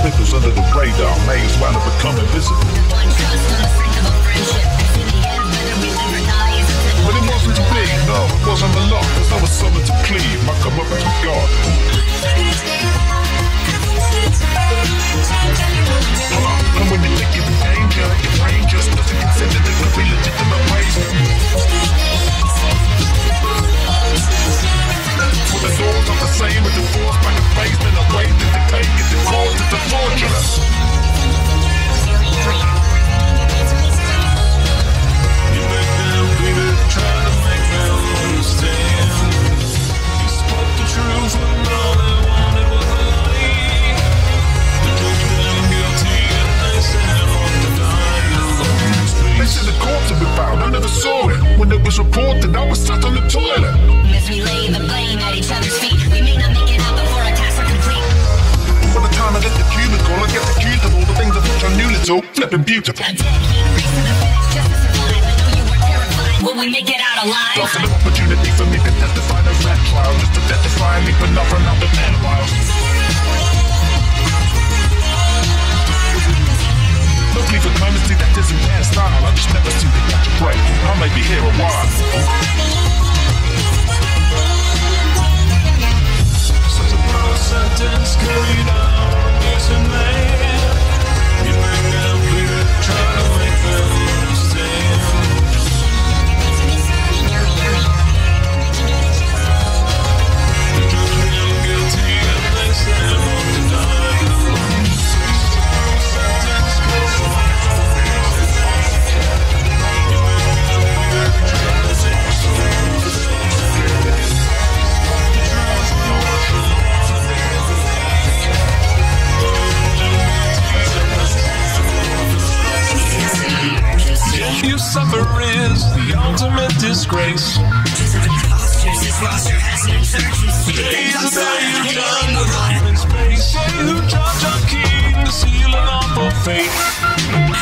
individuals under the radar may as well have become invisible. But it wasn't to be, no, it wasn't a lot, cause I was summoned to plead my commitment to God. And when you think you're in danger, your brain just doesn't consider there could be legitimate ways. Well, the doors are the same with the force by the face and the way that they take it, the cause is the torturous. You make them baby, try to make them understand. You spoke the truth when all they wanted was a lie. They took them guilty and they sent off to die alone. They said the corpse had been found, I never saw it. When it was reported, I was sat on the toilet. As we lay the blame at each other's feet, we may not make it out before our tasks are complete. By the time I get the cubicle, I get accused of all the things of which I knew little, flipping beautiful. A dead heat race to the finish just to survive. I know you were terrified. Will we make it out alive? Lost an opportunity for me to testify in that trial, just to testify me for not for another man while. No plea for clemency, that isn't their style. I just never seem to catch a break. I may be here a while. Sentence carried out, yes and man. You make them clear, try to make them understand. You took them guilty and they sent them off to die alone. Sentence carried out. You make them clear, try to make them understand. You suffer is the ultimate disgrace. Today's the day you done with life in space. Say who judge our king, the seal and awful fate.